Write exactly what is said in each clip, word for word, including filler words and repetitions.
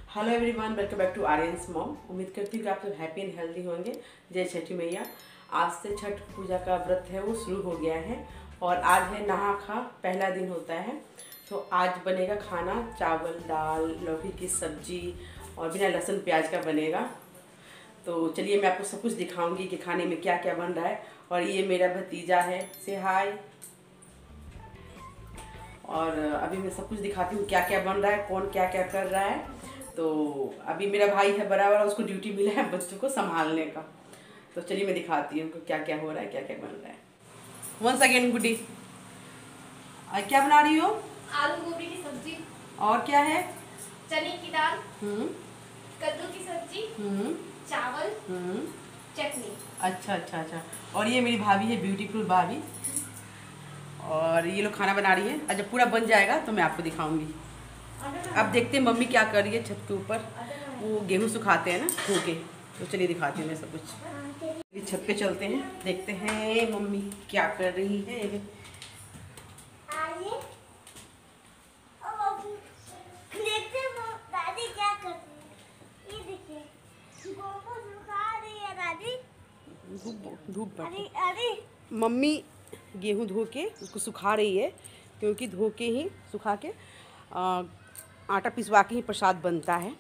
Hello everyone, welcome back to Aryan's mom. उम्मीद करती हूँ कि आप सब हैप्पी एंड हेल्दी होंगे। जय छठी मैया। आज से छठ पूजा का व्रत है वो शुरू हो गया है और आज है नहा खा पहला दिन होता है। तो आज बनेगा खाना, चावल, दाल, लौकी की सब्जी और बिना लहसुन प्याज का बनेगा। तो चलिए मैं आपको सब कुछ दिखाऊंगी कि खाने में क्या क्या बन रहा है। और ये मेरा भतीजा है, से हाय। और अभी मैं सब कुछ दिखाती हूँ क्या क्या बन रहा है, कौन क्या क्या कर रहा है। तो अभी मेरा भाई है बड़ा वाला, उसको ड्यूटी मिला है बच्चों को संभालने का। तो चलिए मैं दिखाती हूँ क्या क्या हो रहा है, क्या क्या बन रहा है। वंस अगेन गुड्डी, क्या बना रही हो? आलू गोभी की सब्जी। और क्या है? चने की दाल, हम्म कद्दू की सब्जी, हम्म चावल, हम्म चटनी। अच्छा अच्छा अच्छा। और ये मेरी भाभी है, ब्यूटीफुल भाभी। और ये लोग खाना बना रही है। और जब पूरा बन जाएगा तो मैं आपको दिखाऊंगी। अब देखते हैं मम्मी क्या कर रही है छत के ऊपर। वो गेहूँ सुखाते हैं ना धो के, तो चलिए दिखाती हूँ मैं सब कुछ। छत पे चलते हैं, देखते हैं मम्मी क्या कर रही है। दादी क्या कर रही है? ये देखिए, गोबो सुखा रही है दादी। धूप धूप अरे अरे मम्मी गेहूँ धो के उसको सुखा रही है, क्योंकि धो के ही सुखा के आ, आटा पिसवा के ही प्रसाद बनता है।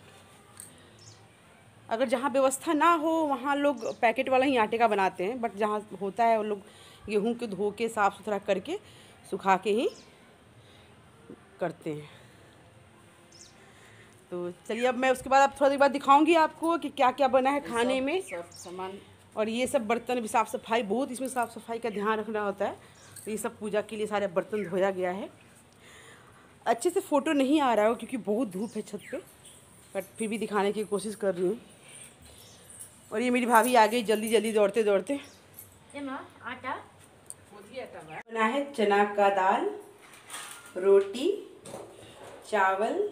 अगर जहाँ व्यवस्था ना हो वहाँ लोग पैकेट वाला ही आटे का बनाते हैं, बट जहाँ होता है वो लोग गेहूँ को धो के साफ़ सुथरा करके सुखा के ही करते हैं। तो चलिए अब मैं उसके बाद अब थोड़ा देर बाद दिखाऊंगी आपको कि क्या क्या बना है खाने में सब सामान। और ये सब बर्तन भी साफ़ सफाई, बहुत इसमें साफ़ सफाई का ध्यान रखना होता है। तो ये सब पूजा के लिए सारे बर्तन धोया गया है। अच्छे से फ़ोटो नहीं आ रहा है क्योंकि बहुत धूप है छत पे, बट फिर भी दिखाने की कोशिश कर रही हूँ। और ये मेरी भाभी आ गई जल्दी जल्दी दौड़ते दौड़ते। आटा बना है चना का दाल, रोटी, चावल,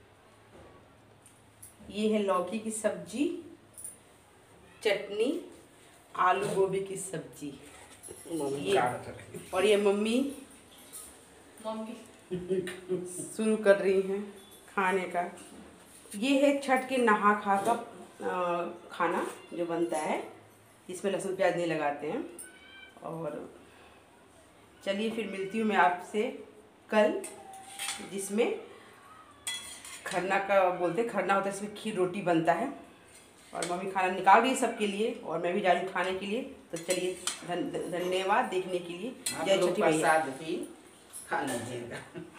ये है लौकी की सब्जी, चटनी, आलू गोभी की सब्जी। ये और ये मम्मी मम्मी शुरू कर रही हैं खाने का। ये है छठ के नहा खा का खाना जो बनता है, इसमें लहसुन प्याज नहीं लगाते हैं। और चलिए फिर मिलती हूँ मैं आपसे कल, जिसमें खरना का बोलते खरना होता है, इसमें खीर रोटी बनता है। और मम्मी खाना निकाल रही है सबके लिए और मैं भी जा रही हूँ खाने के लिए। तो चलिए धन, धन्यवाद देखने के लिए। जय छठी मैया। खा लीजिएगा।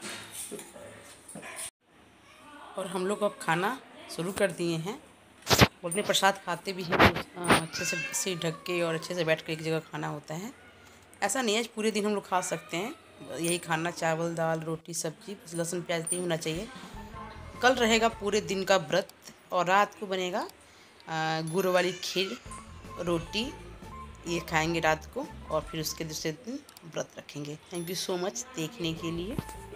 और हम लोग अब खाना शुरू कर दिए हैं। बोलते प्रसाद खाते भी हैं अच्छे से से ढक के और अच्छे से बैठ कर एक जगह खाना होता है। ऐसा नहीं है पूरे दिन हम लोग खा सकते हैं यही खाना, चावल दाल रोटी सब्जी, बस लहसुन प्याज नहीं होना चाहिए। कल रहेगा पूरे दिन का व्रत और रात को बनेगा गुड़ वाली खीर रोटी, ये खाएंगे रात को और फिर उसके दूसरे दिन व्रत रखेंगे। थैंक यू सो मच देखने के लिए।